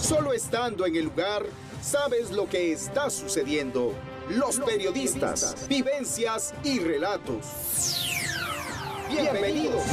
Solo estando en el lugar, sabes lo que está sucediendo. Los periodistas, vivencias y relatos. Bienvenidos.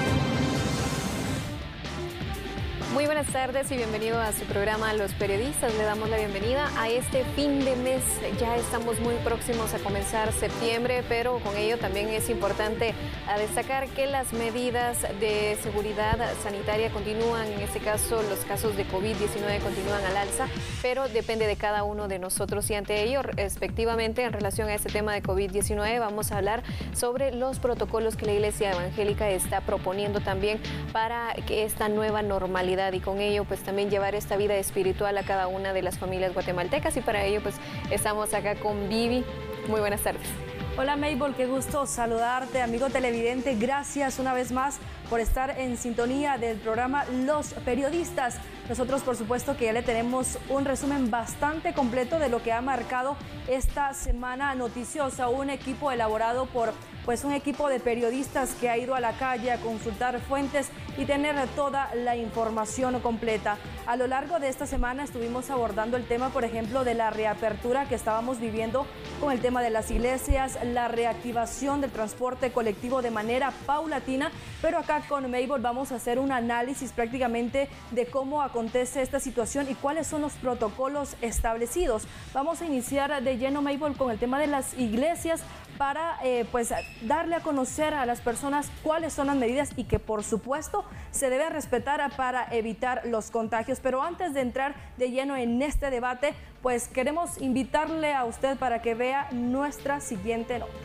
Muy buenas tardes y bienvenido a su programa Los Periodistas. Le damos la bienvenida a este fin de mes. Ya estamos muy próximos a comenzar septiembre, pero con ello también es importante destacar que las medidas de seguridad sanitaria continúan. En este caso, los casos de COVID-19 continúan al alza, pero depende de cada uno de nosotros. Y ante ello, respectivamente, en relación a este tema de COVID-19, vamos a hablar sobre los protocolos que la Iglesia Evangélica está proponiendo también para que esta nueva normalidad y con ello pues también llevar esta vida espiritual a cada una de las familias guatemaltecas, y para ello pues estamos acá con Vivi. Muy buenas tardes. Hola Mabel, qué gusto saludarte, amigo televidente. Gracias una vez más por estar en sintonía del programa Los Periodistas. Nosotros por supuesto que ya le tenemos un resumen bastante completo de lo que ha marcado esta semana noticiosa. Un equipo elaborado por un equipo de periodistas que ha ido a la calle a consultar fuentes y tener toda la información completa. A lo largo de esta semana estuvimos abordando el tema, por ejemplo, de la reapertura que estábamos viviendo con el tema de las iglesias, la reactivación del transporte colectivo de manera paulatina, pero acá con Mabel vamos a hacer un análisis prácticamente de cómo acontece esta situación y cuáles son los protocolos establecidos. Vamos a iniciar de lleno, Mabel, con el tema de las iglesias para darle a conocer a las personas cuáles son las medidas y que por supuesto se debe respetar para evitar los contagios. Pero antes de entrar de lleno en este debate, pues queremos invitarle a usted para que vea nuestra siguiente nota.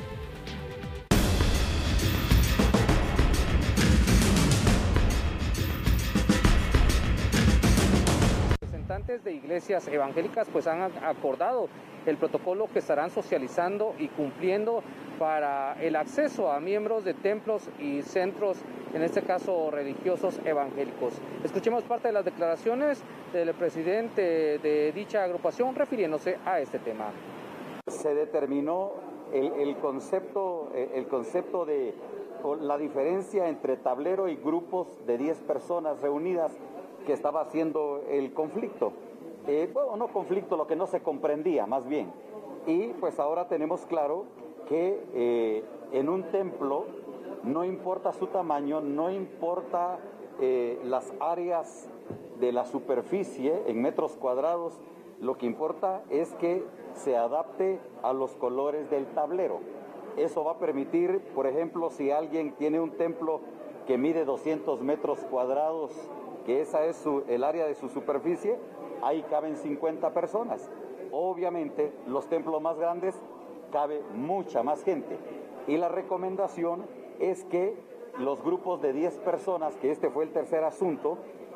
Representantes de iglesias evangélicas pues han acordado el protocolo que estarán socializando y cumpliendo para el acceso a miembros de templos y centros, en este caso religiosos evangélicos. Escuchemos parte de las declaraciones del presidente de dicha agrupación refiriéndose a este tema. Se determinó el concepto de la diferencia entre tablero y grupos de 10 personas reunidas que estaba haciendo el conflicto. No conflicto, lo que no se comprendía más bien. Y pues ahora tenemos claro que en un templo no importa su tamaño, no importa las áreas de la superficie en metros cuadrados, lo que importa es que se adapte a los colores del tablero. Eso va a permitir, por ejemplo, si alguien tiene un templo que mide 200 metros cuadrados, que esa es el área de su superficie, ahí caben 50 personas. Obviamente, los templos más grandes cabe mucha más gente. Y la recomendación es que los grupos de 10 personas, que este fue el tercer asunto,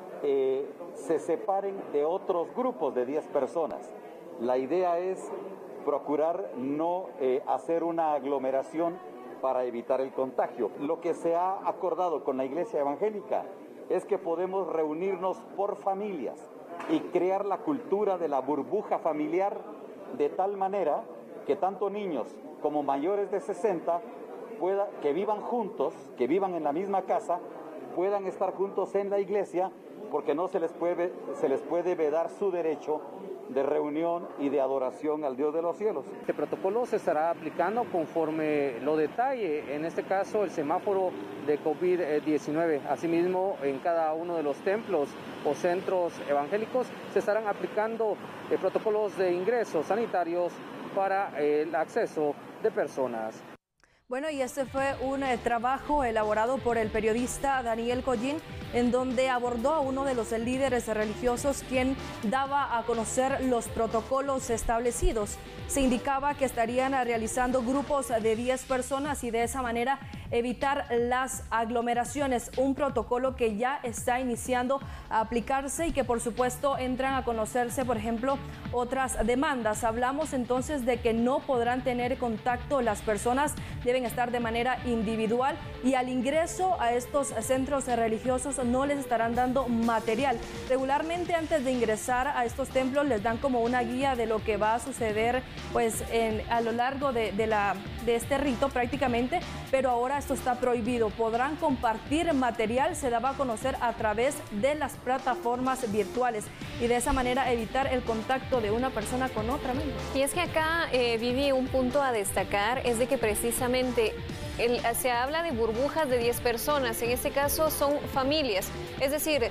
se separen de otros grupos de 10 personas. La idea es procurar no hacer una aglomeración para evitar el contagio. Lo que se ha acordado con la Iglesia Evangélica es que podemos reunirnos por familias y crear la cultura de la burbuja familiar de tal manera que tanto niños como mayores de 60 que vivan juntos, que vivan en la misma casa, puedan estar juntos en la iglesia, porque no se les puede vedar su derecho de reunión y de adoración al Dios de los cielos. Este protocolo se estará aplicando conforme lo detalle, en este caso el semáforo de COVID-19. Asimismo, en cada uno de los templos o centros evangélicos se estarán aplicando protocolos de ingresos sanitarios para el acceso de personas. Bueno, y este fue un trabajo elaborado por el periodista Daniel Collín, en donde abordó a uno de los líderes religiosos quien daba a conocer los protocolos establecidos. Se indicaba que estarían realizando grupos de 10 personas y de esa manera evitar las aglomeraciones, un protocolo que ya está iniciando a aplicarse y que por supuesto entran a conocerse, por ejemplo, otras demandas. Hablamos entonces de que no podrán tener contacto las personas, deben estar de manera individual, y al ingreso a estos centros religiosos no les estarán dando material. Regularmente antes de ingresar a estos templos les dan como una guía de lo que va a suceder pues a lo largo de este rito prácticamente, pero ahora esto está prohibido. Podrán compartir material, se daba a conocer a través de las plataformas virtuales y de esa manera evitar el contacto de una persona con otra. Y es que acá, Vivi, un punto a destacar es de que precisamente se habla de burbujas de 10 personas, en este caso son familias. Es decir,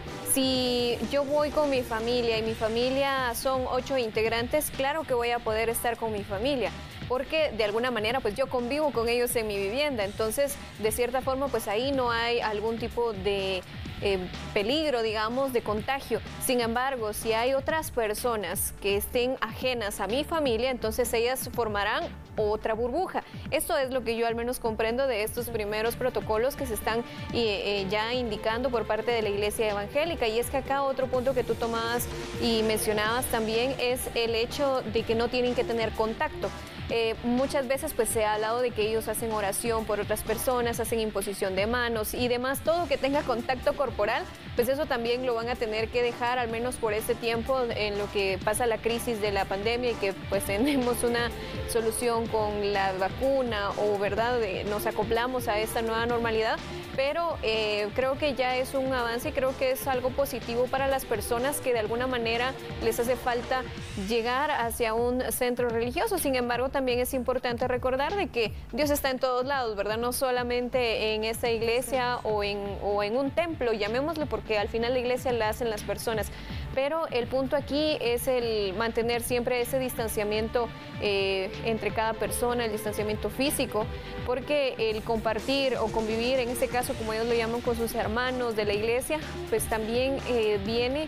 si yo voy con mi familia y mi familia son 8 integrantes, claro que voy a poder estar con mi familia, porque de alguna manera pues yo convivo con ellos en mi vivienda. Entonces, de cierta forma, pues ahí no hay algún tipo de peligro, digamos, de contagio. Sin embargo, si hay otras personas que estén ajenas a mi familia, entonces ellas formarán otra burbuja. Esto es lo que yo al menos comprendo de estos primeros protocolos que se están ya indicando por parte de la Iglesia Evangélica. Y es que acá otro punto que tú tomabas y mencionabas también es el hecho de que no tienen que tener contacto. Muchas veces pues se ha hablado de que ellos hacen oración por otras personas, hacen imposición de manos y demás, todo que tenga contacto corporal, pues eso también lo van a tener que dejar al menos por este tiempo en lo que pasa la crisis de la pandemia y que pues tenemos una solución con la vacuna o verdad, nos acoplamos a esta nueva normalidad. Pero creo que ya es un avance y creo que es algo positivo para las personas que de alguna manera les hace falta llegar hacia un centro religioso. Sin embargo, también es importante recordar de que Dios está en todos lados, ¿verdad? No solamente en esta iglesia o en un templo, llamémoslo, porque al final la iglesia la hacen las personas. Pero el punto aquí es el mantener siempre ese distanciamiento entre cada persona, el distanciamiento físico, porque el compartir o convivir, en este caso como ellos lo llaman, con sus hermanos de la iglesia, pues también viene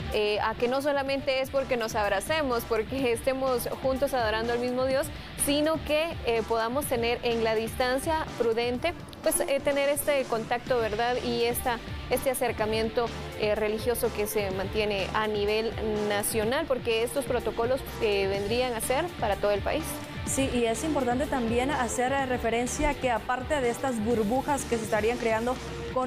a que no solamente es porque nos abracemos, porque estemos juntos adorando al mismo Dios, sino que podamos tener en la distancia prudente, pues tener este contacto, ¿verdad? Y este acercamiento religioso que se mantiene a nivel nacional, porque estos protocolos vendrían a ser para todo el país. Sí, y es importante también hacer referencia que aparte de estas burbujas que se estarían creando con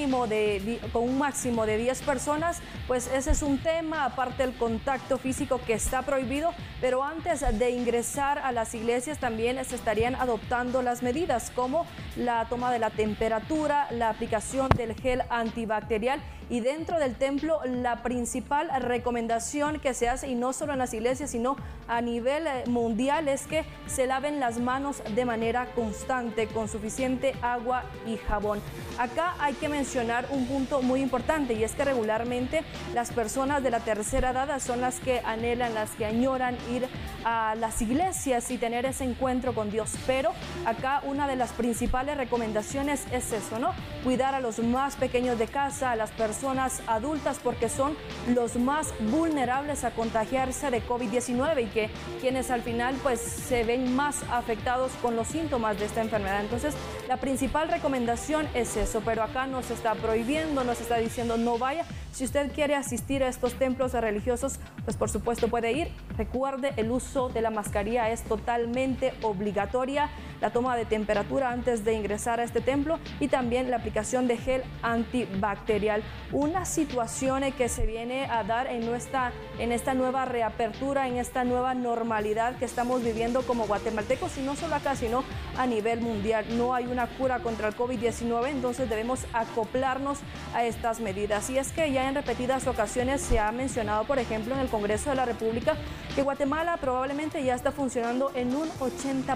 un máximo de 10 personas, pues ese es un tema, aparte del contacto físico que está prohibido, pero antes de ingresar a las iglesias también se estarían adoptando las medidas como la toma de la temperatura, la aplicación del gel antibacterial y dentro del templo la principal recomendación que se hace, y no solo en las iglesias sino a nivel mundial, es que se laven las manos de manera constante con suficiente agua y jabón. Acá hay que mencionar un punto muy importante y es que regularmente las personas de la tercera edad son las que anhelan, las que añoran ir a las iglesias y tener ese encuentro con Dios, pero acá una de las principales recomendaciones es eso, ¿no? Cuidar a los más pequeños de casa, a las personas adultas, porque son los más vulnerables a contagiarse de COVID-19 y que quienes al final pues se ven más afectados con los síntomas de esta enfermedad. Entonces la principal recomendación es eso, pero acá no se está prohibiendo, no se está diciendo no vaya. Si usted quiere asistir a estos templos religiosos, pues por supuesto puede ir. Recuerde, el uso de la mascarilla es totalmente obligatoria, la toma de temperatura antes de ingresar a este templo y también la aplicación de gel antibacterial. Una situación que se viene a dar en esta nueva reapertura, en esta nueva normalidad que estamos viviendo como guatemaltecos, y no solo acá, sino a nivel mundial. No hay una cura contra el COVID-19, entonces debemos acoplarnos a estas medidas. Y es que ya en repetidas ocasiones se ha mencionado, por ejemplo, en el Congreso de la República, que Guatemala probablemente ya está funcionando en un 80%.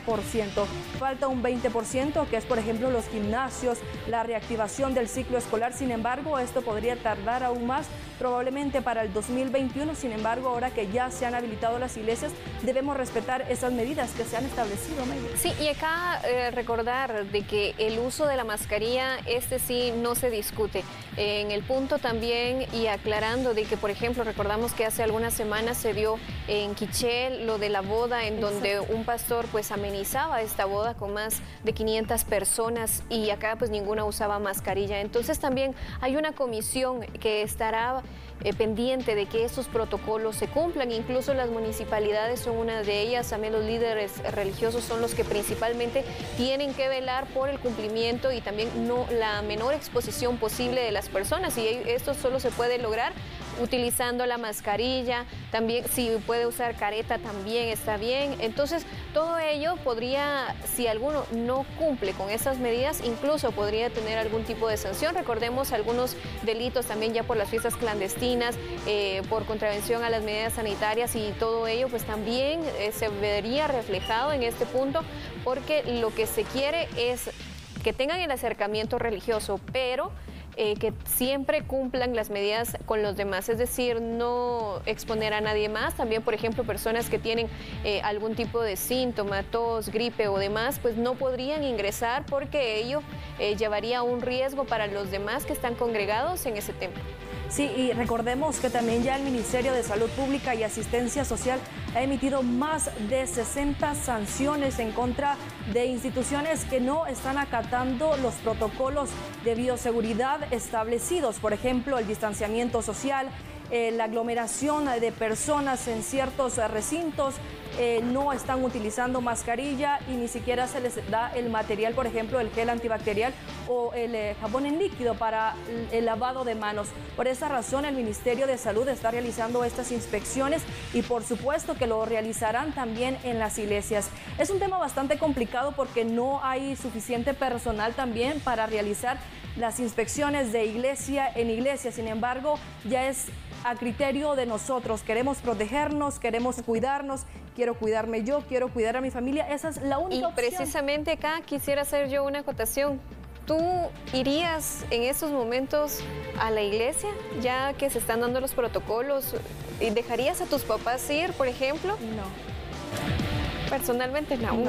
Falta un 20%, que es, por ejemplo, los gimnasios, la reactivación del ciclo escolar. Sin embargo, esto podría tardar aún más, probablemente para el 2021. Sin embargo, ahora que ya se han habilitado las iglesias, debemos respetar esas medidas que se han establecido, Mayra. Sí, y acá recordar de que el uso de la mascarilla, sí no se discute. En el punto también, y aclarando de que, por ejemplo, recordamos que hace algunas semanas se dio en Quiché lo de la boda, en donde un pastor pues amenizaba esta boda con más de 500 personas y acá pues ninguna usaba mascarilla. Entonces también hay una comisión que estará pendiente de que estos protocolos se cumplan. Incluso las municipalidades son una de ellas, también los líderes religiosos son los que principalmente tienen que velar por el cumplimiento y también la menor exposición posible de las personas, y esto solo se puede lograr utilizando la mascarilla, también si puede usar careta también está bien. Entonces todo ello podría, si alguno no cumple con esas medidas, incluso podría tener algún tipo de sanción. Recordemos algunos delitos también ya por las fiestas clandestinas, por contravención a las medidas sanitarias, y todo ello pues también se vería reflejado en este punto, porque lo que se quiere es que tengan el acercamiento religioso, pero que siempre cumplan las medidas con los demás, es decir, no exponer a nadie más. También, por ejemplo, personas que tienen algún tipo de síntoma, tos, gripe o demás, pues no podrían ingresar, porque ello llevaría un riesgo para los demás que están congregados en ese templo. Sí, y recordemos que también ya el Ministerio de Salud Pública y Asistencia Social ha emitido más de 60 sanciones en contra de instituciones que no están acatando los protocolos de bioseguridad establecidos. Por ejemplo, el distanciamiento social, la aglomeración de personas en ciertos recintos, no están utilizando mascarilla y ni siquiera se les da el material, por ejemplo, el gel antibacterial o el jabón en líquido para el lavado de manos. Por esa razón, el Ministerio de Salud está realizando estas inspecciones y por supuesto que lo realizarán también en las iglesias. Es un tema bastante complicado porque no hay suficiente personal también para realizar las inspecciones de iglesia en iglesia. Sin embargo, ya es a criterio de nosotros. Queremos protegernos, queremos cuidarnos, quiero cuidarme yo, quiero cuidar a mi familia. Esa es la única opción. Y precisamente acá quisiera hacer yo una acotación. ¿Tú irías en estos momentos a la iglesia, ya que se están dando los protocolos? ¿Y dejarías a tus papás ir, por ejemplo? No. Personalmente, no.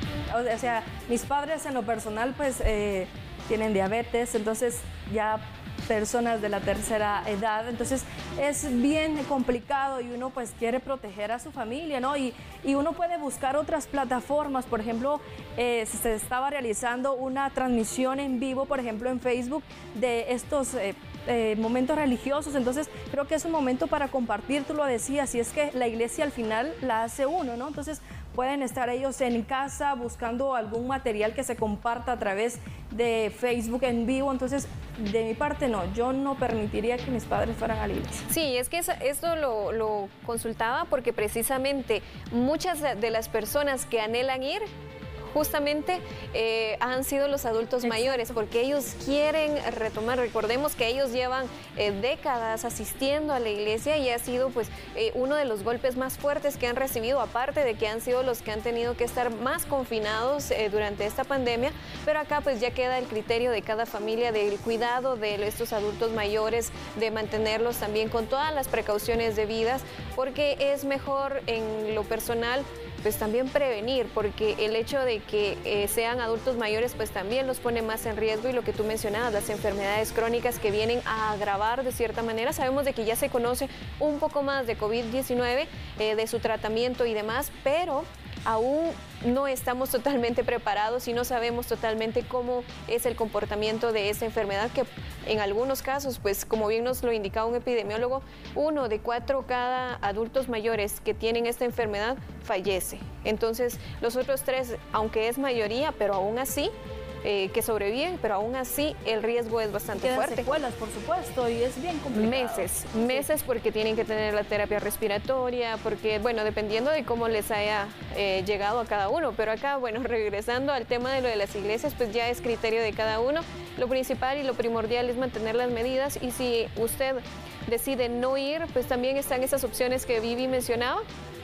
O sea, mis padres en lo personal, pues, tienen diabetes, entonces ya personas de la tercera edad, entonces es bien complicado y uno pues quiere proteger a su familia, ¿no? Y uno puede buscar otras plataformas. Por ejemplo, se estaba realizando una transmisión en vivo, por ejemplo en Facebook, de estos momentos religiosos, entonces creo que es un momento para compartir, tú lo decías, y es que la iglesia al final la hace uno, ¿no? Entonces pueden estar ellos en casa buscando algún material que se comparta a través de Facebook en vivo. Entonces, de mi parte no, yo no permitiría que mis padres fueran a la iglesia. Sí, es que esto lo consultaba porque precisamente muchas de las personas que anhelan ir justamente han sido los adultos mayores, porque ellos quieren retomar. Recordemos que ellos llevan décadas asistiendo a la iglesia y ha sido pues uno de los golpes más fuertes que han recibido, aparte de que han sido los que han tenido que estar más confinados durante esta pandemia. Pero acá pues ya queda el criterio de cada familia del cuidado de estos adultos mayores, de mantenerlos también con todas las precauciones debidas, porque es mejor en lo personal pues también prevenir, porque el hecho de que sean adultos mayores pues también los pone más en riesgo, y lo que tú mencionabas, las enfermedades crónicas que vienen a agravar de cierta manera. Sabemos de que ya se conoce un poco más de COVID-19, de su tratamiento y demás, pero aún no estamos totalmente preparados y no sabemos totalmente cómo es el comportamiento de esta enfermedad, que en algunos casos, pues como bien nos lo indicaba un epidemiólogo, 1 de 4 cada adultos mayores que tienen esta enfermedad fallece. Entonces los otros 3, aunque es mayoría, pero aún así que sobreviven, pero aún así el riesgo es bastante fuerte. Secuelas, por supuesto, y es bien complicado. Meses, porque tienen que tener la terapia respiratoria, porque, bueno, dependiendo de cómo les haya llegado a cada uno. Pero acá, bueno, regresando al tema de lo de las iglesias, pues ya es criterio de cada uno. Lo principal y lo primordial es mantener las medidas, y si usted decide no ir, pues también están esas opciones que Vivi mencionaba.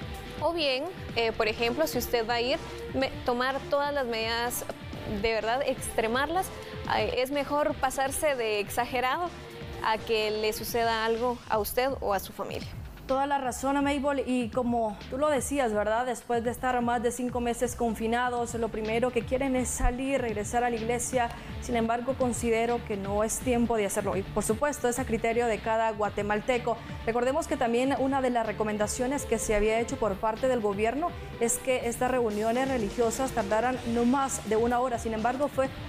O bien, por ejemplo, si usted va a ir, tomar todas las medidas, de verdad extremarlas. Es mejor pasarse de exagerado a que le suceda algo a usted o a su familia. Toda la razón, Mabel, y como tú lo decías, ¿verdad? Después de estar más de 5 meses confinados, lo primero que quieren es salir, regresar a la iglesia. Sin embargo, considero que no es tiempo de hacerlo. Y por supuesto, es a criterio de cada guatemalteco. Recordemos que también una de las recomendaciones que se había hecho por parte del gobierno es que estas reuniones religiosas tardaran no más de 1 hora. Sin embargo, fue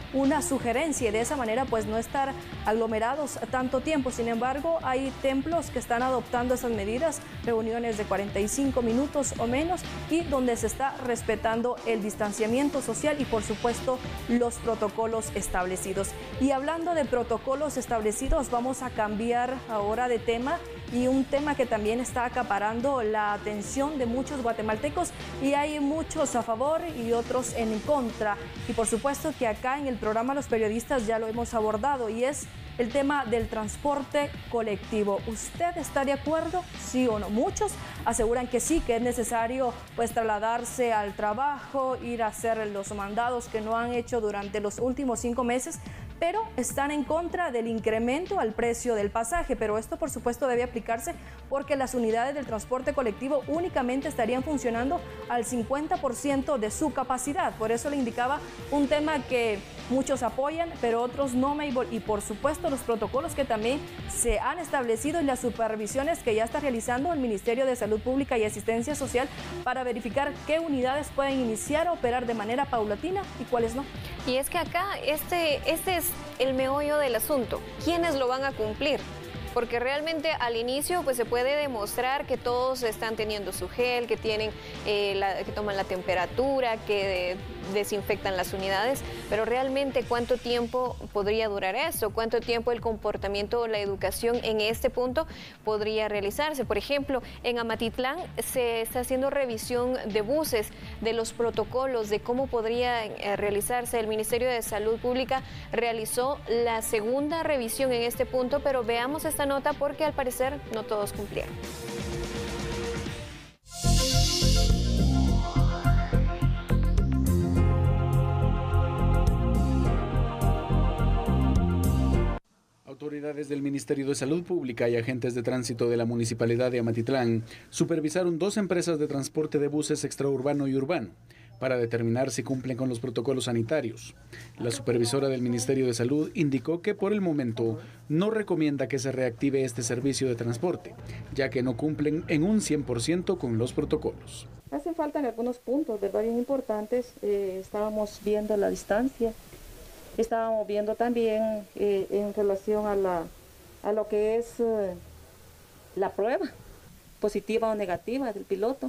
una sugerencia y de esa manera pues no estar aglomerados tanto tiempo. Sin embargo, hay templos que están adoptando esas medidas, reuniones de 45 minutos o menos, y donde se está respetando el distanciamiento social y por supuesto los protocolos establecidos. Y hablando de protocolos establecidos, vamos a cambiar ahora de tema, y un tema que también está acaparando la atención de muchos guatemaltecos, y hay muchos a favor y otros en contra. Y por supuesto que acá en el programa Los Periodistas ya lo hemos abordado, y es el tema del transporte colectivo. ¿Usted está de acuerdo? ¿Sí o no? Muchos aseguran que sí, que es necesario pues trasladarse al trabajo, ir a hacer los mandados que no han hecho durante los últimos 5 meses, pero están en contra del incremento al precio del pasaje. Pero esto por supuesto debe aplicarse porque las unidades del transporte colectivo únicamente estarían funcionando al 50% de su capacidad. Por eso le indicaba un tema que muchos apoyan, pero otros no, Mabel, y por supuesto los protocolos que también se han establecido y las supervisiones que ya está realizando el Ministerio de Salud Pública y Asistencia Social para verificar qué unidades pueden iniciar a operar de manera paulatina y cuáles no. Y es que acá este es el meollo del asunto. ¿Quiénes lo van a cumplir? Porque realmente al inicio pues se puede demostrar que todos están teniendo su gel, que tienen que toman la temperatura, que desinfectan las unidades, pero realmente ¿cuánto tiempo podría durar eso? ¿Cuánto tiempo el comportamiento o la educación en este punto podría realizarse? Por ejemplo, en Amatitlán se está haciendo revisión de buses, de los protocolos, de cómo podría realizarse. El Ministerio de Salud Pública realizó la segunda revisión en este punto, pero veamos esta nota porque al parecer no todos cumplieron. Autoridades del Ministerio de Salud Pública y agentes de tránsito de la Municipalidad de Amatitlán supervisaron 2 empresas de transporte de buses extraurbano y urbano para determinar si cumplen con los protocolos sanitarios. La supervisora del Ministerio de Salud indicó que por el momento no recomienda que se reactive este servicio de transporte, ya que no cumplen en un 100% con los protocolos. Hace falta en algunos puntos, ¿verdad?, bien importantes. Estábamos viendo la distancia, estábamos viendo también en relación a lo que es la prueba, positiva o negativa del piloto.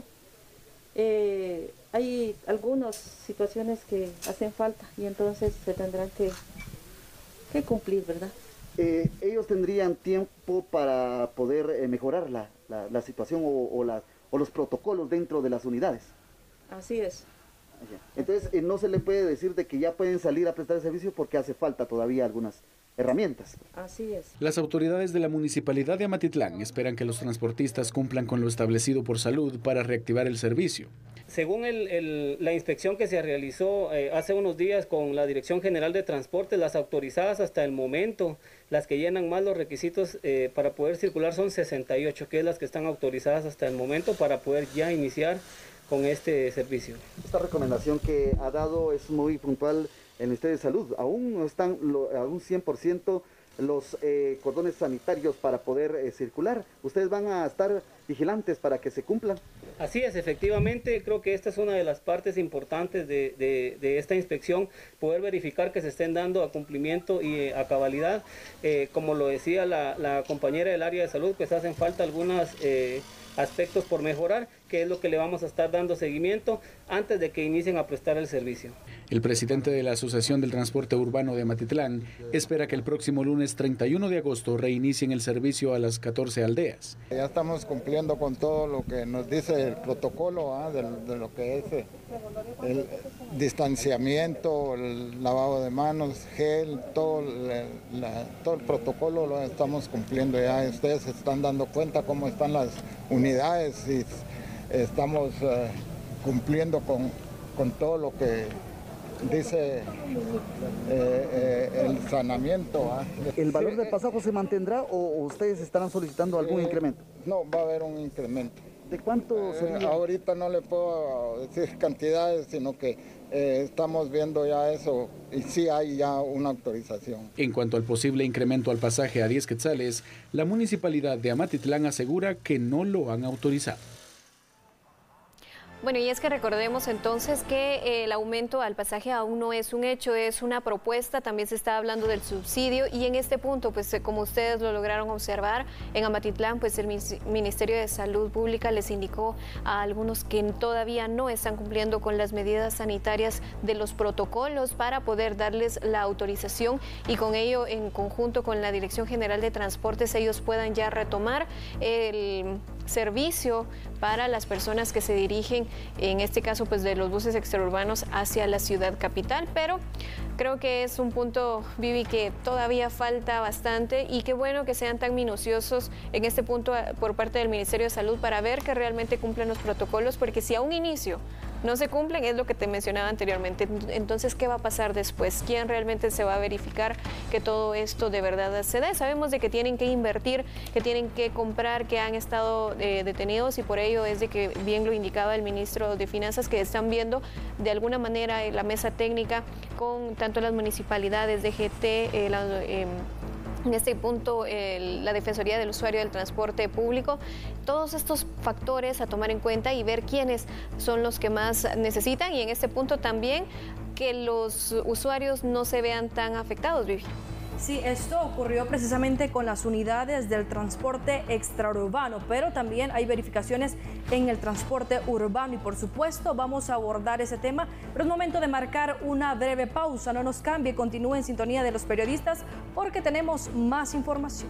Hay algunas situaciones que hacen falta y entonces se tendrán que cumplir, ¿verdad? Ellos tendrían tiempo para poder mejorar la situación o los protocolos dentro de las unidades. Así es. Entonces no se le puede decir de que ya pueden salir a prestar el servicio porque hace falta todavía algunas herramientas. Así es. Las autoridades de la Municipalidad de Amatitlán esperan que los transportistas cumplan con lo establecido por salud para reactivar el servicio. Según la inspección que se realizó hace unos días con la Dirección General de Transporte, las autorizadas hasta el momento, las que llenan más los requisitos para poder circular son 68, que es las que están autorizadas hasta el momento para poder ya iniciar con este servicio. Esta recomendación que ha dado es muy puntual el Ministerio de Salud. Aún no están a un 100% los cordones sanitarios para poder circular. ¿Ustedes van a estar vigilantes para que se cumplan? Así es, efectivamente, creo que esta es una de las partes importantes de esta inspección, poder verificar que se estén dando a cumplimiento y a cabalidad. Como lo decía la compañera del área de salud, pues hacen falta algunos aspectos por mejorar, que es lo que le vamos a estar dando seguimiento antes de que inicien a prestar el servicio. El presidente de la Asociación del Transporte Urbano de Amatitlán espera que el próximo lunes 31 de agosto reinicien el servicio a las 14 aldeas. Ya estamos cumpliendo con todo lo que nos dice el protocolo de lo que es el distanciamiento, el lavado de manos, gel, todo el protocolo lo estamos cumpliendo ya. Ustedes se están dando cuenta cómo están las unidades y estamos cumpliendo con todo lo que dice el saneamiento. ¿El valor del pasaje se mantendrá o ustedes estarán solicitando algún incremento? No, va a haber un incremento. ¿De cuánto sería? Ahorita no le puedo decir cantidades, sino que estamos viendo ya eso y sí hay ya una autorización. En cuanto al posible incremento al pasaje a 10 quetzales, la Municipalidad de Amatitlán asegura que no lo han autorizado. Bueno, y es que recordemos entonces que el aumento al pasaje aún no es un hecho, es una propuesta, también se está hablando del subsidio y en este punto, pues como ustedes lo lograron observar, en Amatitlán, pues el Ministerio de Salud Pública les indicó a algunos que todavía no están cumpliendo con las medidas sanitarias de los protocolos para poder darles la autorización y con ello, en conjunto con la Dirección General de Transportes, ellos puedan ya retomar el servicio para las personas que se dirigen, en este caso pues de los buses extraurbanos hacia la ciudad capital, pero creo que es un punto, Vivi, que todavía falta bastante y qué bueno que sean tan minuciosos en este punto por parte del Ministerio de Salud para ver que realmente cumplen los protocolos, porque si a un inicio no se cumplen, es lo que te mencionaba anteriormente, entonces ¿qué va a pasar después? ¿Quién realmente se va a verificar que todo esto de verdad se dé? Sabemos de que tienen que invertir, que tienen que comprar, que han estado detenidos y por ello es de que bien lo indicaba el ministro de Finanzas, que están viendo de alguna manera la mesa técnica con tanto las municipalidades, DGT, en este punto la Defensoría del Usuario del Transporte Público, todos estos factores a tomar en cuenta y ver quiénes son los que más necesitan y en este punto también que los usuarios no se vean tan afectados, Vivi. Sí, esto ocurrió precisamente con las unidades del transporte extraurbano, pero también hay verificaciones en el transporte urbano y por supuesto vamos a abordar ese tema, pero es momento de marcar una breve pausa, no nos cambie, continúe en sintonía de los periodistas porque tenemos más información.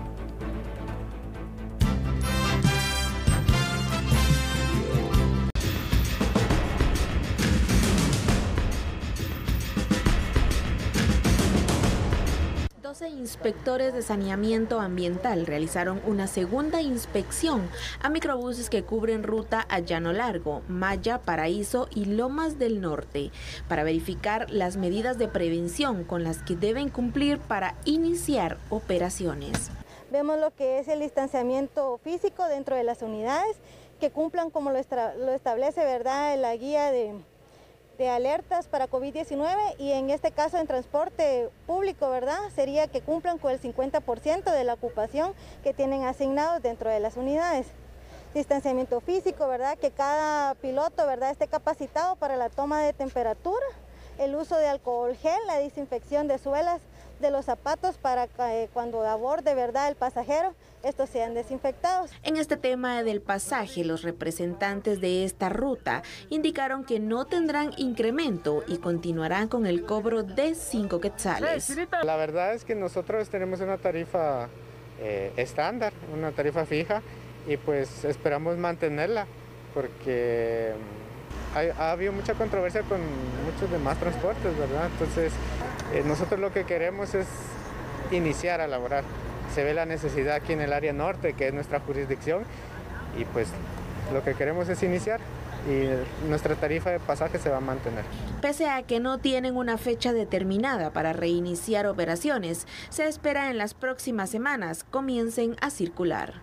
Inspectores de saneamiento ambiental realizaron una segunda inspección a microbuses que cubren ruta a Llano Largo, Maya, Paraíso y Lomas del Norte para verificar las medidas de prevención con las que deben cumplir para iniciar operaciones. Vemos lo que es el distanciamiento físico dentro de las unidades, que cumplan como lo establece, ¿verdad?, la guía de alertas para COVID-19 y en este caso en transporte público, ¿verdad?, sería que cumplan con el 50% de la ocupación que tienen asignados dentro de las unidades. Distanciamiento físico, ¿verdad?, que cada piloto, ¿verdad?, esté capacitado para la toma de temperatura, el uso de alcohol gel, la desinfección de suelas de los zapatos para cuando aborde, ¿verdad?, el pasajero, estos sean desinfectados. En este tema del pasaje, los representantes de esta ruta indicaron que no tendrán incremento y continuarán con el cobro de 5 quetzales. La verdad es que nosotros tenemos una tarifa estándar, una tarifa fija y pues esperamos mantenerla porque ha habido mucha controversia con muchos demás transportes, ¿verdad? Entonces nosotros lo que queremos es iniciar a laborar. Se ve la necesidad aquí en el área norte, que es nuestra jurisdicción, y pues lo que queremos es iniciar y nuestra tarifa de pasaje se va a mantener. Pese a que no tienen una fecha determinada para reiniciar operaciones, se espera en las próximas semanas comiencen a circular.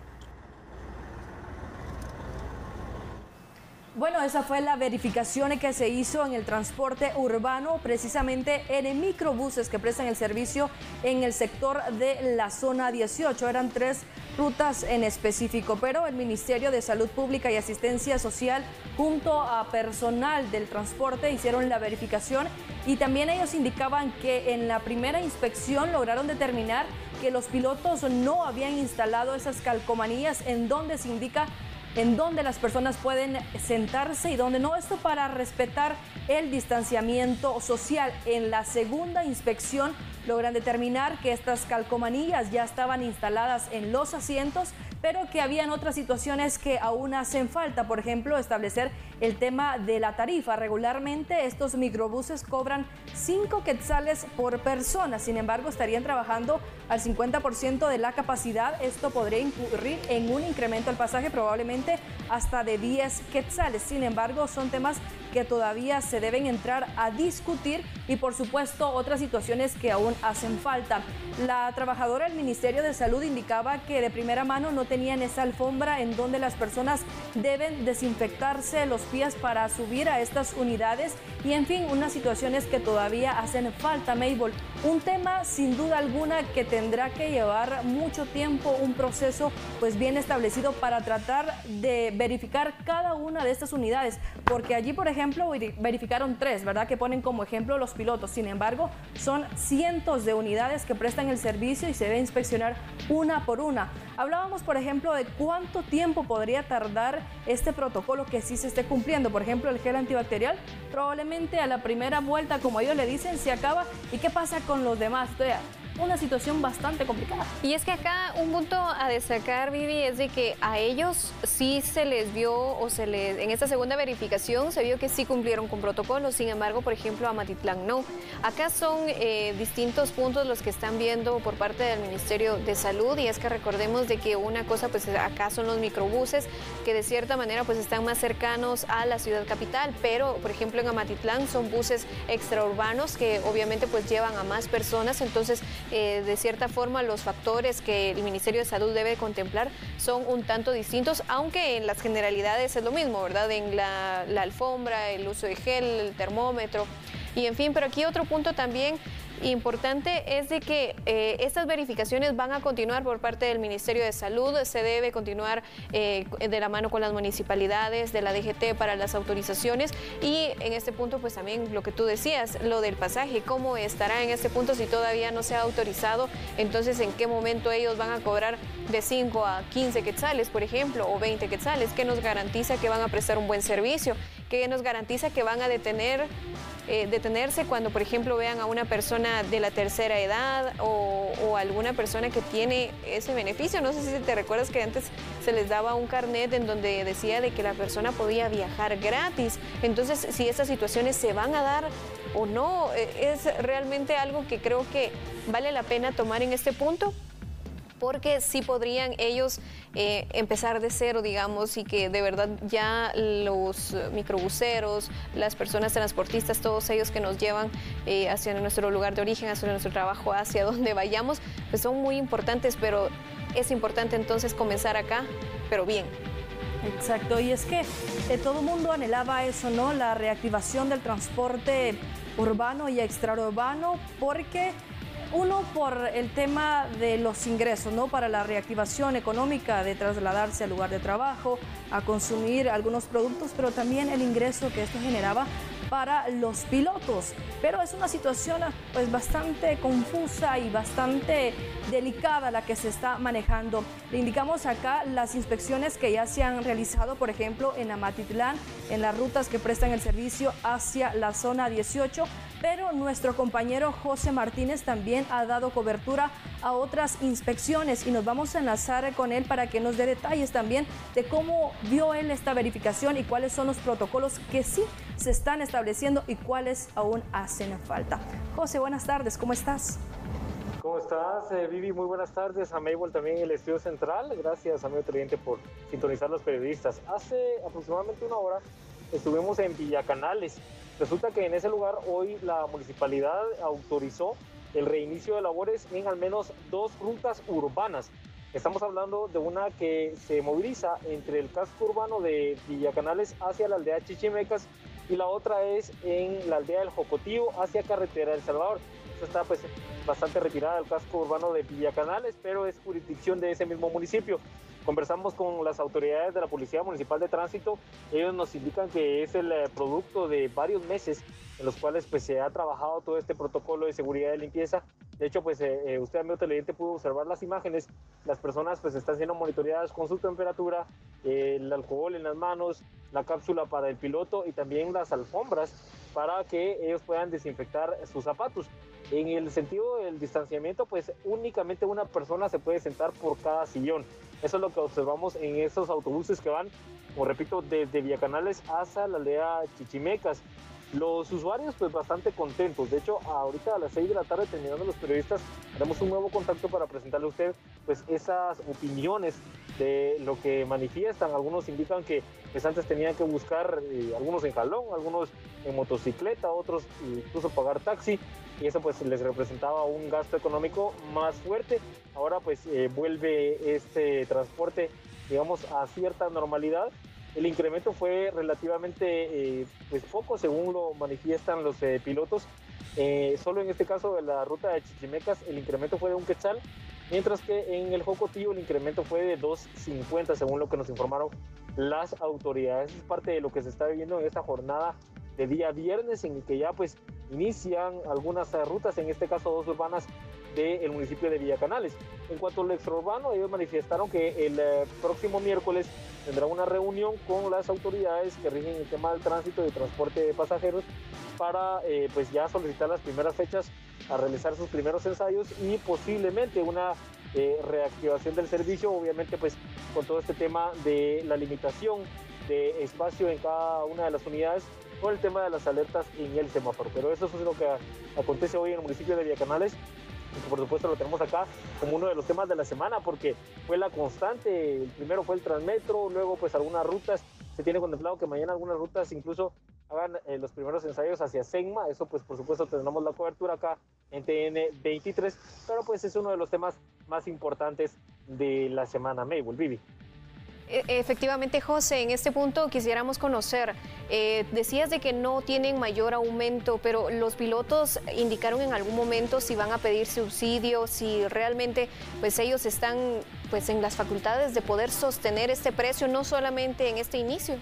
Bueno, esa fue la verificación que se hizo en el transporte urbano, precisamente en microbuses que prestan el servicio en el sector de la zona 18. Eran 3 rutas en específico, pero el Ministerio de Salud Pública y Asistencia Social junto a personal del transporte hicieron la verificación y también ellos indicaban que en la primera inspección lograron determinar que los pilotos no habían instalado esas calcomanías en donde se indica en donde las personas pueden sentarse y donde no, esto para respetar el distanciamiento social. En la segunda inspección logran determinar que estas calcomanías ya estaban instaladas en los asientos, pero que habían otras situaciones que aún hacen falta, por ejemplo, establecer el tema de la tarifa. Regularmente estos microbuses cobran 5 quetzales por persona, sin embargo estarían trabajando al 50% de la capacidad. Esto podría incurrir en un incremento al pasaje probablemente hasta de 10 quetzales. Sin embargo, son temas que todavía se deben entrar a discutir y por supuesto otras situaciones que aún hacen falta. La trabajadora del Ministerio de Salud indicaba que de primera mano no tenían esa alfombra en donde las personas deben desinfectarse los pies para subir a estas unidades y en fin, unas situaciones que todavía hacen falta, Mabel. Un tema sin duda alguna que tendrá que llevar mucho tiempo, un proceso pues bien establecido para tratar de verificar cada una de estas unidades, porque allí por ejemplo verificaron 3, ¿verdad? Que ponen como ejemplo los pilotos. Sin embargo, son cientos de unidades que prestan el servicio y se debe inspeccionar una por una. Hablábamos, por ejemplo, de cuánto tiempo podría tardar este protocolo que sí se esté cumpliendo. Por ejemplo, el gel antibacterial, probablemente a la primera vuelta, como ellos le dicen, se acaba. ¿Y qué pasa con los demás? Entonces, una situación bastante complicada. Y es que acá un punto a destacar, Vivi, es de que a ellos sí se les vio o en esta segunda verificación se vio que sí cumplieron con protocolos. Sin embargo, por ejemplo, a Amatitlán no. Acá son distintos puntos los que están viendo por parte del Ministerio de Salud, y es que recordemos de que una cosa pues acá son los microbuses que de cierta manera pues están más cercanos a la ciudad capital, pero por ejemplo en Amatitlán son buses extraurbanos que obviamente pues llevan a más personas. Entonces de cierta forma los factores que el Ministerio de Salud debe contemplar son un tanto distintos, aunque en las generalidades es lo mismo, ¿verdad? En la alfombra, el uso de gel, el termómetro y en fin. Pero aquí otro punto también importante es de que estas verificaciones van a continuar por parte del Ministerio de Salud. Se debe continuar de la mano con las municipalidades, de la DGT para las autorizaciones, y en este punto pues también lo que tú decías, lo del pasaje, cómo estará en este punto si todavía no se ha autorizado. Entonces, ¿en qué momento ellos van a cobrar de 5 a 15 quetzales, por ejemplo, o 20 quetzales? ¿Qué nos garantiza que van a prestar un buen servicio? ¿Qué nos garantiza que van a detenerse cuando, por ejemplo, vean a una persona de la tercera edad o alguna persona que tiene ese beneficio? No sé si te recuerdas que antes se les daba un carnet en donde decía de que la persona podía viajar gratis. Entonces, si esas situaciones se van a dar o no, es realmente algo que creo que vale la pena tomar en este punto, porque sí podrían ellos empezar de cero, digamos, y que de verdad ya los microbuseros, las personas transportistas, todos ellos que nos llevan hacia nuestro lugar de origen, hacia nuestro trabajo, hacia donde vayamos, pues son muy importantes, pero es importante entonces comenzar acá, pero bien. Exacto, y es que todo el mundo anhelaba eso, ¿no? La reactivación del transporte urbano y extraurbano, porque uno, por el tema de los ingresos, ¿no? Para la reactivación económica de trasladarse al lugar de trabajo, a consumir algunos productos, pero también el ingreso que esto generaba para los pilotos. Pero es una situación pues bastante confusa y bastante delicada la que se está manejando. Le indicamos acá las inspecciones que ya se han realizado, por ejemplo, en Amatitlán, en las rutas que prestan el servicio hacia la zona 18, pero nuestro compañero José Martínez también ha dado cobertura a otras inspecciones y nos vamos a enlazar con él para que nos dé detalles también de cómo vio él esta verificación y cuáles son los protocolos que sí se están estableciendo y cuáles aún hacen falta. José, buenas tardes, ¿cómo estás? ¿Cómo estás, Vivi? Muy buenas tardes. A Mabel también en el estudio central. Gracias, amigo televidente, por sintonizar los periodistas. Hace aproximadamente una hora estuvimos en Villacanales. Resulta que en ese lugar hoy la municipalidad autorizó el reinicio de labores en al menos 2 rutas urbanas. Estamos hablando de una que se moviliza entre el casco urbano de Villacanales hacia la aldea Chichimecas y la otra es en la aldea del Jocotío hacia carretera del Salvador. Esta está pues bastante retirada del casco urbano de Villacanales, pero es jurisdicción de ese mismo municipio. Conversamos con las autoridades de la Policía Municipal de Tránsito. Ellos nos indican que es el producto de varios meses en los cuales pues se ha trabajado todo este protocolo de seguridad y limpieza. De hecho, pues usted, amigo televidente, pudo observar las imágenes. Las personas pues están siendo monitoreadas con su temperatura, el alcohol en las manos, la cápsula para el piloto y también las alfombras para que ellos puedan desinfectar sus zapatos. En el sentido del distanciamiento, pues únicamente una persona se puede sentar por cada sillón. Eso es lo que observamos en estos autobuses que van, como repito, desde Villacanales hasta la aldea Chichimecas. Los usuarios pues bastante contentos. De hecho, ahorita a las 6 de la tarde, terminando los periodistas, haremos un nuevo contacto para presentarle a usted pues esas opiniones de lo que manifiestan. Algunos indican que pues antes tenían que buscar, algunos en jalón, algunos en motocicleta, otros incluso pagar taxi, y eso pues les representaba un gasto económico más fuerte. Ahora pues vuelve este transporte, digamos, a cierta normalidad. El incremento fue relativamente pues poco, según lo manifiestan los pilotos. Solo en este caso de la ruta de Chichimecas el incremento fue de 1 quetzal, mientras que en el Jocotillo el incremento fue de 2.50, según lo que nos informaron las autoridades. Es parte de lo que se está viviendo en esta jornada de día viernes, en el que ya pues inician algunas rutas, en este caso 2 urbanas del municipio de Villacanales. En cuanto al extraurbano, ellos manifestaron que el próximo miércoles tendrá una reunión con las autoridades que rigen el tema del tránsito y transporte de pasajeros para pues ya solicitar las primeras fechas a realizar sus primeros ensayos y posiblemente una reactivación del servicio, obviamente pues con todo este tema de la limitación de espacio en cada una de las unidades, con el tema de las alertas en el semáforo. Pero eso es lo que acontece hoy en el municipio de Villacanales, y por supuesto lo tenemos acá como uno de los temas de la semana, porque fue la constante. El primero fue el Transmetro, luego pues algunas rutas, se tiene contemplado que mañana algunas rutas incluso hagan los primeros ensayos hacia Senma. Eso pues por supuesto tendremos la cobertura acá en TN23, pero pues es uno de los temas más importantes de la semana. Mabel, Vivi. Efectivamente, José, en este punto quisiéramos conocer, decías de que no tienen mayor aumento, pero los pilotos indicaron en algún momento si van a pedir subsidio, si realmente pues ellos están pues en las facultades de poder sostener este precio, no solamente en este inicio.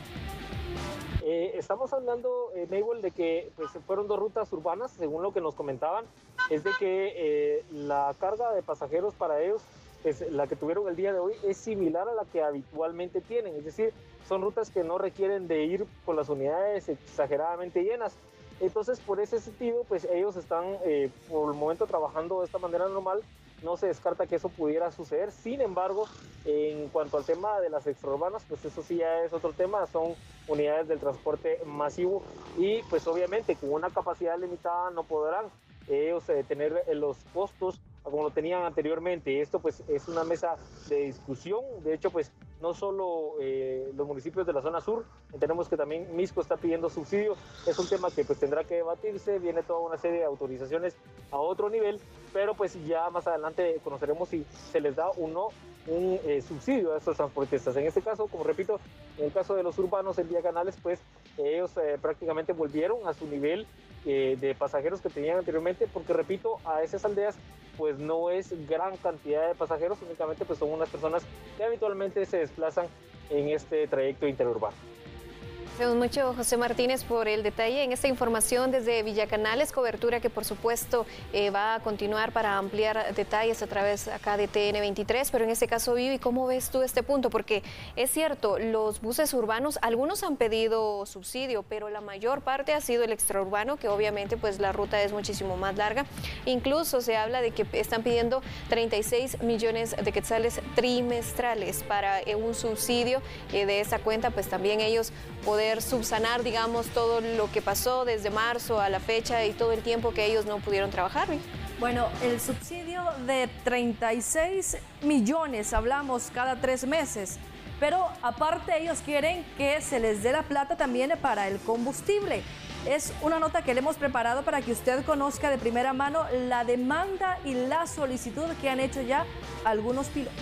Estamos hablando, Mabel, de que pues, fueron 2 rutas urbanas, según lo que nos comentaban, es de que la carga de pasajeros para ellos, pues, la que tuvieron el día de hoy, es similar a la que habitualmente tienen, es decir, son rutas que no requieren de ir con las unidades exageradamente llenas. Entonces, por ese sentido, pues ellos están por el momento trabajando de esta manera normal. No se descarta que eso pudiera suceder. Sin embargo, en cuanto al tema de las extraurbanas, pues eso sí ya es otro tema. Son unidades del transporte masivo y pues obviamente con una capacidad limitada no podrán ellos tener los costos como lo tenían anteriormente. Esto pues es una mesa de discusión. De hecho, pues no solo los municipios de la zona sur, tenemos que también Misco está pidiendo subsidio. Es un tema que pues tendrá que debatirse, viene toda una serie de autorizaciones a otro nivel, pero pues ya más adelante conoceremos si se les da o no un subsidio a estos transportistas. En este caso, como repito, en el caso de los urbanos en Villacanales, pues ellos prácticamente volvieron a su nivel de pasajeros que tenían anteriormente, porque repito, a esas aldeas pues no es gran cantidad de pasajeros, únicamente pues son unas personas que habitualmente se desplazan en este trayecto interurbano. Gracias mucho, José Martínez, por el detalle en esta información desde Villacanales, cobertura que por supuesto va a continuar para ampliar detalles a través acá de TN23, pero en este caso, Vivi, ¿cómo ves tú este punto? Porque es cierto, los buses urbanos, algunos han pedido subsidio, pero la mayor parte ha sido el extraurbano, que obviamente pues la ruta es muchísimo más larga. Incluso se habla de que están pidiendo 36 millones de quetzales trimestrales para un subsidio de esa cuenta, pues también ellos poder subsanar, digamos, todo lo que pasó desde marzo a la fecha y todo el tiempo que ellos no pudieron trabajar. Bueno, el subsidio de 36 millones, hablamos cada 3 meses, pero aparte ellos quieren que se les dé la plata también para el combustible. Es una nota que le hemos preparado para que usted conozca de primera mano la demanda y la solicitud que han hecho ya algunos pilotos.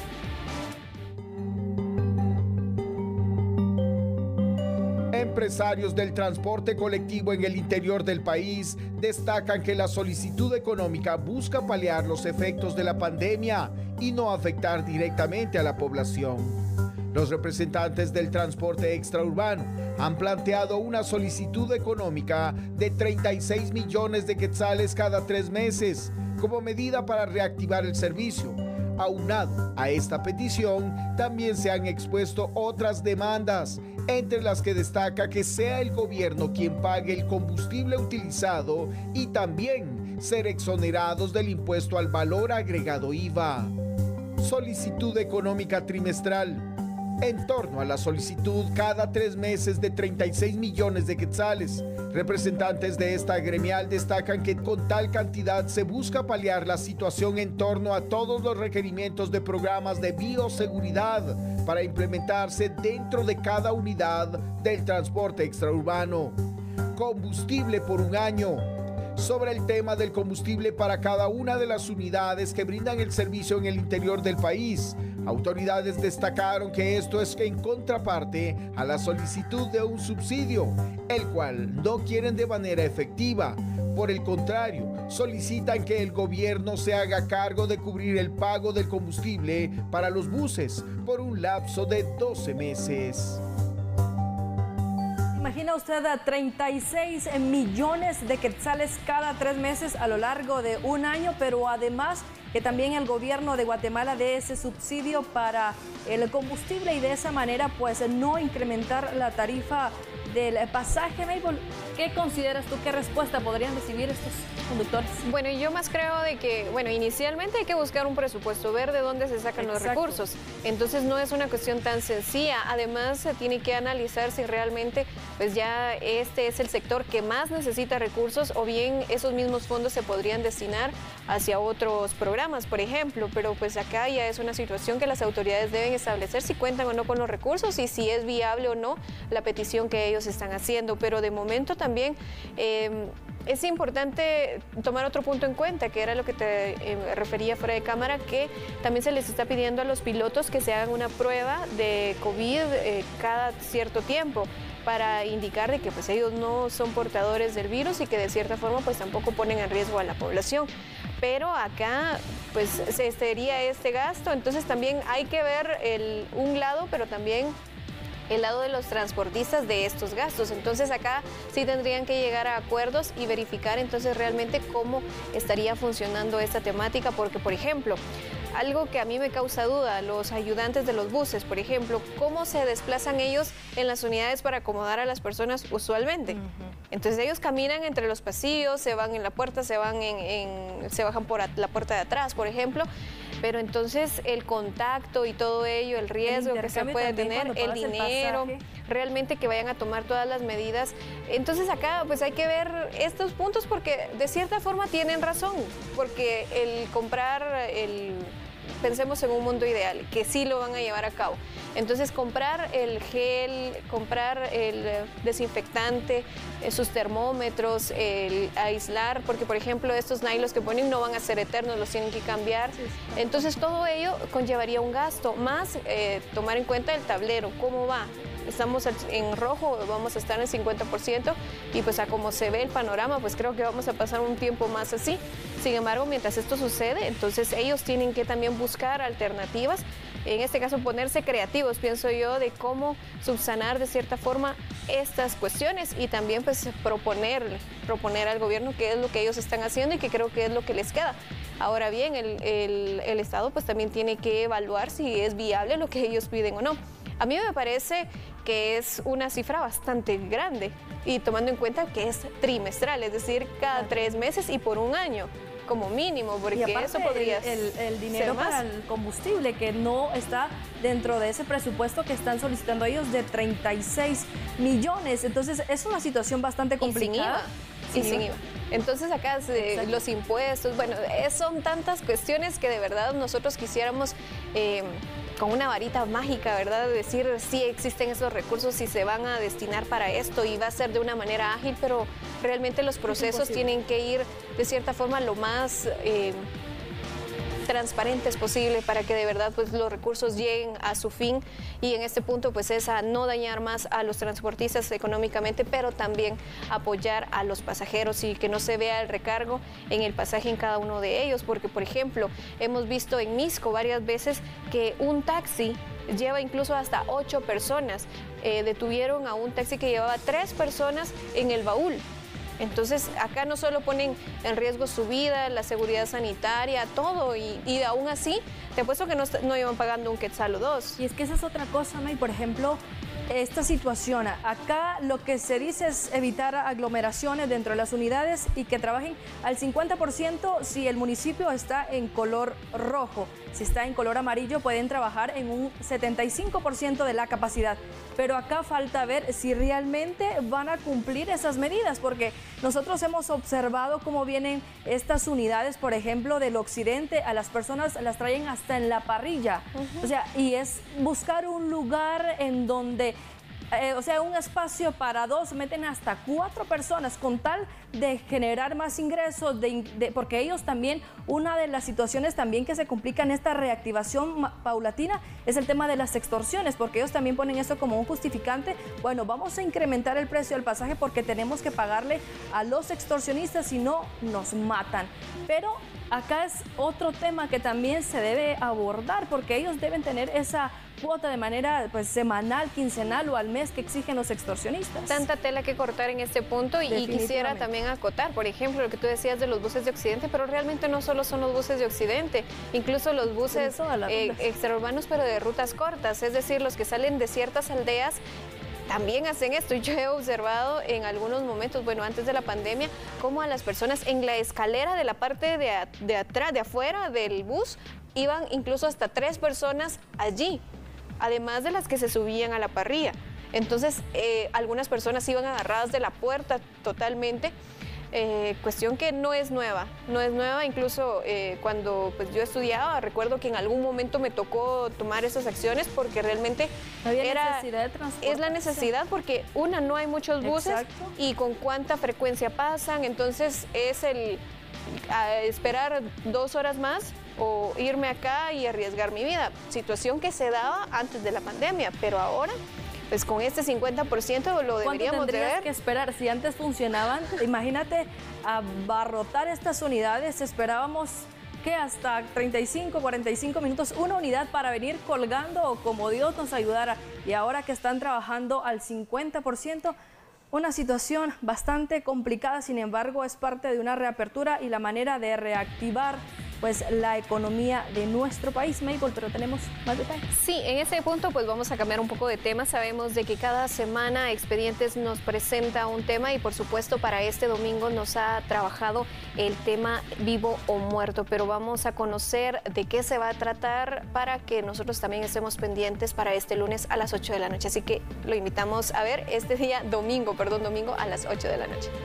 Empresarios del transporte colectivo en el interior del país destacan que la solicitud económica busca paliar los efectos de la pandemia y no afectar directamente a la población. Los representantes del transporte extraurbano han planteado una solicitud económica de 36 millones de quetzales cada 3 meses como medida para reactivar el servicio. Aunado a esta petición, también se han expuesto otras demandas, entre las que destaca que sea el gobierno quien pague el combustible utilizado y también ser exonerados del impuesto al valor agregado IVA. Solicitud económica trimestral. en torno a la solicitud cada 3 meses de 36 millones de quetzales. Representantes de esta gremial destacan que con tal cantidad se busca paliar la situación en torno a todos los requerimientos de programas de bioseguridad para implementarse dentro de cada unidad del transporte extraurbano. Combustible por un año. Sobre el tema del combustible para cada una de las unidades que brindan el servicio en el interior del país, autoridades destacaron que esto es en contraparte a la solicitud de un subsidio, el cual no quieren de manera efectiva. Por el contrario, solicitan que el gobierno se haga cargo de cubrir el pago del combustible para los buses por un lapso de 12 meses. Imagina usted a 36 millones de quetzales cada 3 meses a lo largo de un año, pero además que también el gobierno de Guatemala dé ese subsidio para el combustible y de esa manera pues no incrementar la tarifa del pasaje. Mabel, ¿qué consideras tú? ¿Qué respuesta podrían recibir estos conductores? Bueno, yo más creo de que, inicialmente hay que buscar un presupuesto, ver de dónde se sacan los recursos. Entonces no es una cuestión tan sencilla. Además, se tiene que analizar si realmente pues ya este es el sector que más necesita recursos o bien esos mismos fondos se podrían destinar hacia otros programas, por ejemplo. Pero pues acá ya es una situación que las autoridades deben establecer si cuentan o no con los recursos y si es viable o no la petición que ellos están haciendo. Pero de momento también es importante tomar otro punto en cuenta, que era lo que te refería fuera de cámara, que también se les está pidiendo a los pilotos que se hagan una prueba de COVID cada cierto tiempo para indicar de que pues ellos no son portadores del virus y que de cierta forma pues tampoco ponen en riesgo a la población. Pero acá pues se sería este gasto, entonces también hay que ver un lado, pero también el lado de los transportistas de estos gastos. Entonces acá sí tendrían que llegar a acuerdos y verificar entonces realmente cómo estaría funcionando esta temática, porque por ejemplo, algo que a mí me causa duda, los ayudantes de los buses, por ejemplo, ¿cómo se desplazan ellos en las unidades para acomodar a las personas usualmente? Entonces ellos caminan entre los pasillos, se van en la puerta, se bajan por la puerta de atrás, por ejemplo, pero entonces el contacto y todo ello, el riesgo que se puede tener, el dinero, realmente que vayan a tomar todas las medidas. Entonces acá pues hay que ver estos puntos porque de cierta forma tienen razón, porque el comprar pensemos en un mundo ideal, que sí lo van a llevar a cabo. Entonces comprar el gel, comprar el desinfectante, sus termómetros, el aislar, porque por ejemplo estos nylons que ponen no van a ser eternos, los tienen que cambiar. Entonces todo ello conllevaría un gasto, más tomar en cuenta el tablero, cómo va. Estamos en rojo, vamos a estar en 50% y pues a como se ve el panorama, pues creo que vamos a pasar un tiempo más así. Sin embargo, mientras esto sucede, entonces ellos tienen que también buscar alternativas, en este caso ponerse creativos, pienso yo, de cómo subsanar de cierta forma estas cuestiones y también pues proponer al gobierno qué es lo que ellos están haciendo y que creo que es lo que les queda. Ahora bien, el Estado pues también tiene que evaluar si es viable lo que ellos piden o no. A mí me parece que es una cifra bastante grande y tomando en cuenta que es trimestral, es decir, cada 3 meses y por un año como mínimo, porque eso podría el dinero para el combustible que no está dentro de ese presupuesto que están solicitando ellos de 36 millones. Entonces es una situación bastante complicada. Y sin IVA. Entonces acá los impuestos, bueno, son tantas cuestiones que de verdad nosotros quisiéramos con una varita mágica, ¿verdad? Decir si existen esos recursos, si se van a destinar para esto y va a ser de una manera ágil, pero realmente los procesos tienen que ir de cierta forma lo más transparentes posible para que de verdad pues los recursos lleguen a su fin y en este punto pues es a no dañar más a los transportistas económicamente, pero también apoyar a los pasajeros y que no se vea el recargo en el pasaje en cada uno de ellos, porque por ejemplo hemos visto en Misco varias veces que un taxi lleva incluso hasta 8 personas, detuvieron a un taxi que llevaba 3 personas en el baúl. Entonces acá no solo ponen en riesgo su vida, la seguridad sanitaria, todo y aún así te apuesto que no iban pagando un quetzal o 2. Y es que esa es otra cosa, May, por ejemplo, esta situación, acá lo que se dice es evitar aglomeraciones dentro de las unidades y que trabajen al 50% si el municipio está en color rojo. si está en color amarillo, pueden trabajar en un 75% de la capacidad. Pero acá falta ver si realmente van a cumplir esas medidas, porque nosotros hemos observado cómo vienen estas unidades, por ejemplo, del occidente, a las personas las traen hasta en la parrilla. O sea, y es buscar un lugar en donde... o sea, un espacio para 2, meten hasta 4 personas con tal de generar más ingresos, porque ellos también, una de las situaciones también que se complica en esta reactivación paulatina es el tema de las extorsiones, porque ellos también ponen esto como un justificante. Bueno, vamos a incrementar el precio del pasaje porque tenemos que pagarle a los extorsionistas, si no nos matan. Pero acá es otro tema que también se debe abordar, porque ellos deben tener esa cuota de manera pues semanal, quincenal o al mes que exigen los extorsionistas. Tanta tela que cortar en este punto, y quisiera también acotar, por ejemplo, lo que tú decías de los buses de Occidente, pero realmente no solo son los buses de Occidente, incluso los buses extraurbanos, pero de rutas cortas, es decir, los que salen de ciertas aldeas también hacen esto. Yo he observado en algunos momentos, bueno, antes de la pandemia, cómo a las personas en la escalera de la parte de atrás, de afuera del bus, iban incluso hasta 3 personas allí, además de las que se subían a la parrilla. Entonces, algunas personas iban agarradas de la puerta totalmente, cuestión que no es nueva, incluso cuando pues, yo estudiaba, recuerdo que en algún momento me tocó tomar esas acciones porque realmente es la necesidad, porque no hay muchos buses. Exacto. Y con cuánta frecuencia pasan, entonces es esperar 2 horas más o irme acá y arriesgar mi vida, situación que se daba antes de la pandemia, pero ahora pues con este 50% lo deberíamos de ver. Que esperar? Si antes funcionaban, imagínate abarrotar estas unidades, esperábamos que hasta 35, 45 minutos, una unidad para venir colgando o como Dios nos ayudara, y ahora que están trabajando al 50%, una situación bastante complicada. Sin embargo, es parte de una reapertura y la manera de reactivar pues la economía de nuestro país, Mabel, pero tenemos más detalles. Sí, en ese punto pues vamos a cambiar un poco de tema. Sabemos de que cada semana Expedientes nos presenta un tema y por supuesto para este domingo nos ha trabajado el tema vivo o muerto, pero vamos a conocer de qué se va a tratar para que nosotros también estemos pendientes para este lunes a las 8 de la noche. Así que lo invitamos a ver este día domingo a las 8 de la noche.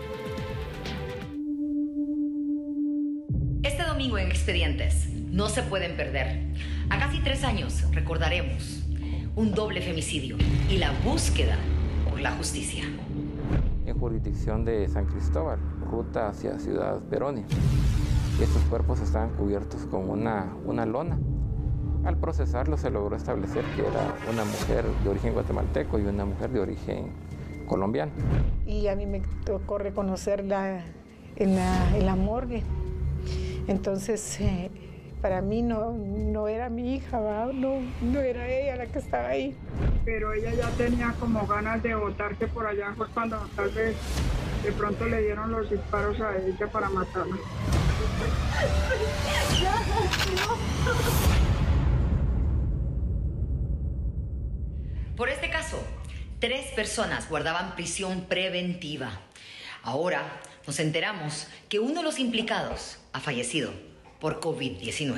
Este domingo en Expedientes no se pueden perder. A casi 3 años recordaremos un doble femicidio y la búsqueda por la justicia. En jurisdicción de San Cristóbal, ruta hacia Ciudad Veronia. Estos cuerpos estaban cubiertos con una lona. Al procesarlo se logró establecer que era una mujer de origen guatemalteco y una mujer de origen colombiano. Y a mí me tocó reconocerla en la morgue. Entonces, para mí no era mi hija, no era ella la que estaba ahí. Pero ella ya tenía como ganas de botarse por allá, pues cuando tal vez de pronto le dieron los disparos a ella para matarla. Por este caso, 3 personas guardaban prisión preventiva. Ahora nos enteramos que uno de los implicados ha fallecido por COVID-19.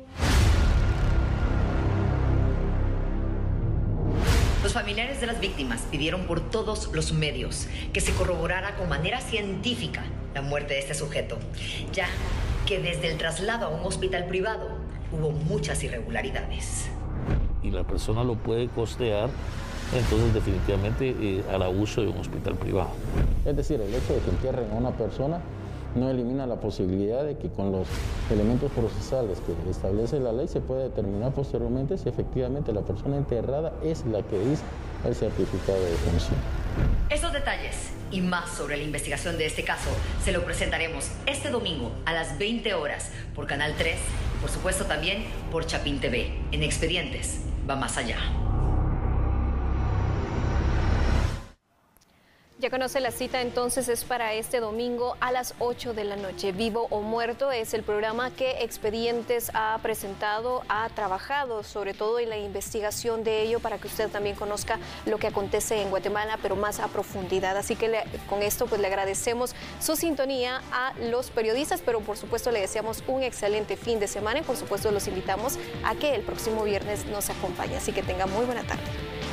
Los familiares de las víctimas pidieron por todos los medios que se corroborara con manera científica la muerte de este sujeto, ya que desde el traslado a un hospital privado hubo muchas irregularidades. Y la persona lo puede costear, entonces definitivamente al abuso de un hospital privado. Es decir, el hecho de que entierren a una persona no elimina la posibilidad de que con los elementos procesales que establece la ley se pueda determinar posteriormente si efectivamente la persona enterrada es la que dice el certificado de defunción. Estos detalles y más sobre la investigación de este caso se lo presentaremos este domingo a las 20 horas por Canal 3 y por supuesto también por Chapín TV. En Expedientes va más allá. Ya conoce la cita, entonces es para este domingo a las 8 de la noche. Vivo o Muerto es el programa que Expedientes ha presentado, ha trabajado sobre todo en la investigación de ello para que usted también conozca lo que acontece en Guatemala, pero más a profundidad. Así que con esto pues le agradecemos su sintonía a los periodistas, pero por supuesto le deseamos un excelente fin de semana y por supuesto los invitamos a que el próximo viernes nos acompañe. Así que tenga muy buena tarde.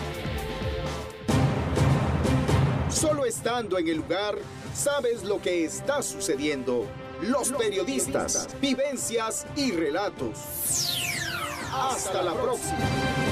Solo estando en el lugar, sabes lo que está sucediendo. Los periodistas, vivencias y relatos. Hasta la próxima.